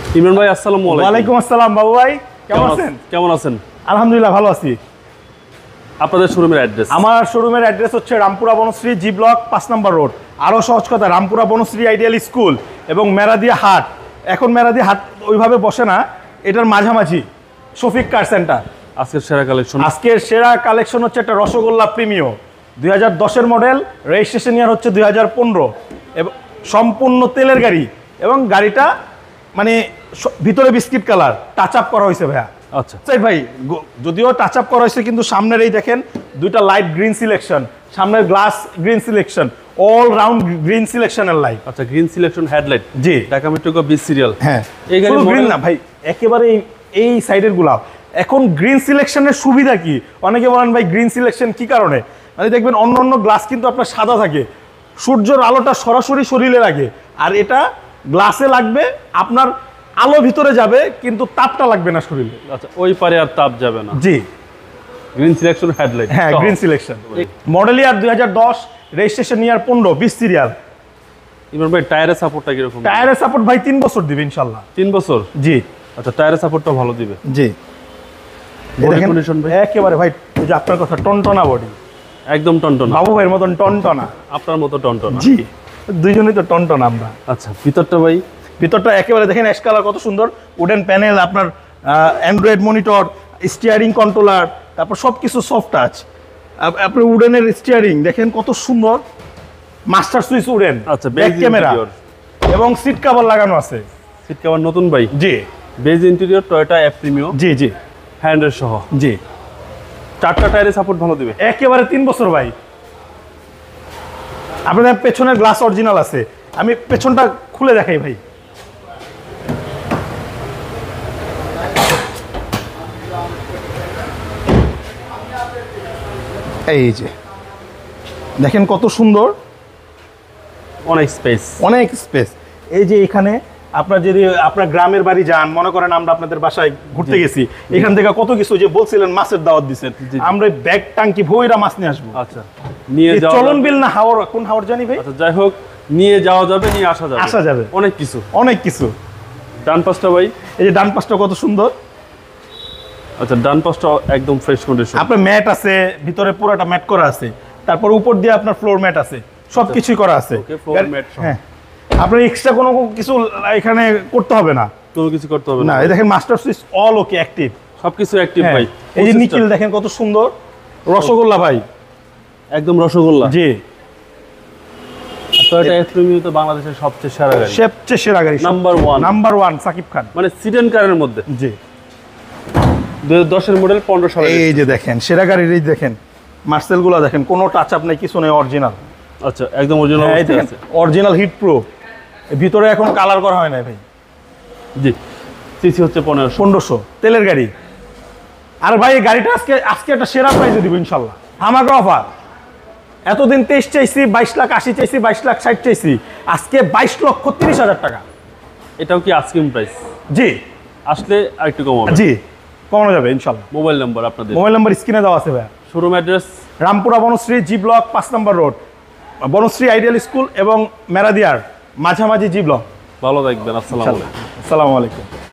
ইমরান ভাই আসসালামু আলাইকুম। ওয়ালাইকুম আসসালাম বাবু ভাই, কেমন আছেন? আলহামদুলিল্লাহ ভালো আছি। আপনাদের শোরুমের অ্যাড্রেস? আমার শোরুমের অ্যাড্রেস হচ্ছে রামপুরা বনশ্রী জি ব্লক 5 নম্বর রোড। আরও সহজ কথা, রামপুরা বনশ্রী আইডিয়াল স্কুল এবং মেরাদিয়া হাট। এখন মেরাদিয়া হাট ওইভাবে বসে না, এটার মাঝামাঝি শফিক কার সেন্টার। আজকের সেরা কালেকশন হচ্ছে একটা রসগোল্লা প্রিমিও 2010-এর মডেল, রেজিস্ট্রেশন ইয়ার হচ্ছে 2015 এবং সম্পূর্ণ তেলের গাড়ি এবং গাড়িটা মানে ভিতরে বিস্কিট কালার টাচ আপ করা হয়েছে ভাইয়া। আচ্ছা ভাই, যদিও টাচ আপ করা হয়েছে কিন্তু সামনের এই দেখেন দুইটা লাইট গ্রিন সিলেকশন, সামনের glass green selection, all round green সিলেকশনের লাইট। আচ্ছা, গ্রিন সিলেকশন হেডলাইট। জি, ঢাকা মেট্রো গ 20 সিরিয়াল। হ্যাঁ, এই গাড়ি গ্রিন না ভাই, একেবারে এই সাইডের গুলা। এখন গ্রিন সিলেকশনের সুবিধা কি? অনেকে বলেন ভাই গ্রিন সিলেকশন কি কারণে? মানে দেখবেন অন্য গ্লাস কিন্তু আপনার সাদা থাকে, সূর্যের আলোটা সরাসরি শরীরে লাগে, আর এটা গ্লাসে লাগবে, আপনার আলো ভিতরে যাবে কিন্তু তাপটা লাগবে না শরীরে। আচ্ছা, ওই পারে আর তাপ যাবে না। জি, গ্রিন সিলেকশন হেডলাইট। হ্যাঁ, green selection. Model year 2010, registration year 15, 20 serial. Imran ভাই, টায়ারের সাপোর্টটা কি রকম? টায়ারের সাপোর্ট ভাই 3 বছর দিবে ইনশাআল্লাহ। 3 বছর? জি। আচ্ছা, টায়ারের সাপোর্টটা ভালো দিবে। জি, বডি কন্ডিশন ভাই একেবারে ভাই, ওই যে আপনার কথা, টনটনা বডি, একদম টনটনা। বাবু ভাইয়ের মতন টনটনা। আপনার মতো টনটনা? জি, দুইজনই তো টনটনা আমরা। আচ্ছা, ভিতরটা ভাই? ভিতরটা একেবারে দেখেন অ্যাশ কালার, কত সুন্দর উডেন প্যানেল, আপনার অ্যান্ড্রয়েড মনিটর, স্টিয়ারিং কন্ট্রোলার, তারপর সব কিছু সফট টাচ। আপনার উডেনের স্টিয়ারিং দেখেন কত সুন্দর, মাস্টার সুইচ উডেন। আচ্ছা, ব্যাক ক্যামেরা এবং সিট কভার লাগানো আছে। সিট কভার নতুন ভাই? জি। Beige interior, Toyota Premio. জি জি, হ্যান্ডেল সহ। জি। 4টা টায়ারের সাপোর্ট ভালো দিবে একেবারে 3 বছর ভাই। আপনাদের পেছনের গ্লাস অরিজিনাল আছে, আমি পেছনটা খুলে দেখাই ভাই। এই যে দেখেন কত সুন্দর, অনেক স্পেস। এই যে এখানে আপনার যদি আপনার গ্রামের বাড়ি যান, মনে করেন আমরা আপনাদের বাসায় ঘুরতে গেছি, এখান থেকে কত কিছু, যে বলছিলেন মাছের দাওয়াত দিচ্ছেন, আমরা ব্যাগ টাঙ্কি ভইরা মাছ নিয়ে আসবো। আচ্ছা, নিয়ে যাওয়া চলন বিল না হাওর, কোন হাওর জানি ভাই। আচ্ছা, যাই হোক, নিয়ে যাওয়া যাবে, নিয়ে আসা যাবে অনেক কিছু। ডান পাশটা ভাই, এই যে ডান পাশটা কত সুন্দর। আচ্ছা, ডান পাশটা একদম ফ্রেশ কন্ডিশন। আপনার ম্যাট আছে, ভিতরে পুরোটা ম্যাট করা আছে, তারপর উপর দিয়ে আপনার ফ্লোর ম্যাট আছে, সবকিছুই করা আছে। হ্যাঁ, আপনার এক্সট্রা কোনো কিছু এখানে করতে হবে না, কোনো কিছু করতে হবে না। এই দেখেন master switch all okay, active, সবকিছু অ্যাক্টিভ ভাই। এই যে নিকেল দেখেন কত সুন্দর, রসগোল্লা ভাই, একদম রসগোল্লা। জি। টয়োটা প্রিমিও তো বাংলাদেশের সবচেয়ে সেরা গাড়ি, নাম্বার 1 সাকিব খান, মানে সিডেন কারের মধ্যে। জি, 2010-এর মডেল, 15 সালের। এই যে দেখেন সেরা গাড়ির, এই দেখেন মার্সেলগুলো দেখেন, কোনো টাচ আপ নাই, কিছু নেই, অরিজিনাল। আচ্ছা, একদম অরিজিনাল আছে, অরিজিনাল হিট প্রুফ। ভিতরে এখন কালার করা হয় না ভাই। জি। সিসি হচ্ছে 1500 তেলের গাড়ি। আর ভাই এই গাড়িটা আজকে একটা সেরা প্রাইসে দিব ইনশাআল্লাহ, ধামাকা অফার। এতদিন 23 চাইছি, 22,80,000 চাইছি, 22,60,000 চাইছি, আজকে 22,30,000 টাকা। এটাও কি আস্কিং প্রাইস? জি, আসলে আরেকটু কম হবে। জি, কমানো যাবে ইনশাআল্লাহ। মোবাইল নাম্বার আপনাদের? মোবাইল নাম্বার স্ক্রিনে দেওয়া আছে ভাই। Showroom address? Rampura Banasree G block 5 নম্বর রোড, বনশ্রী আইডিয়াল স্কুল এবং মেরাদিয়ার মাঝামাঝি জি ব্লক। ভালো থাকবেন। আসসালামু আলাইকুম। আসসালামু আলাইকুম।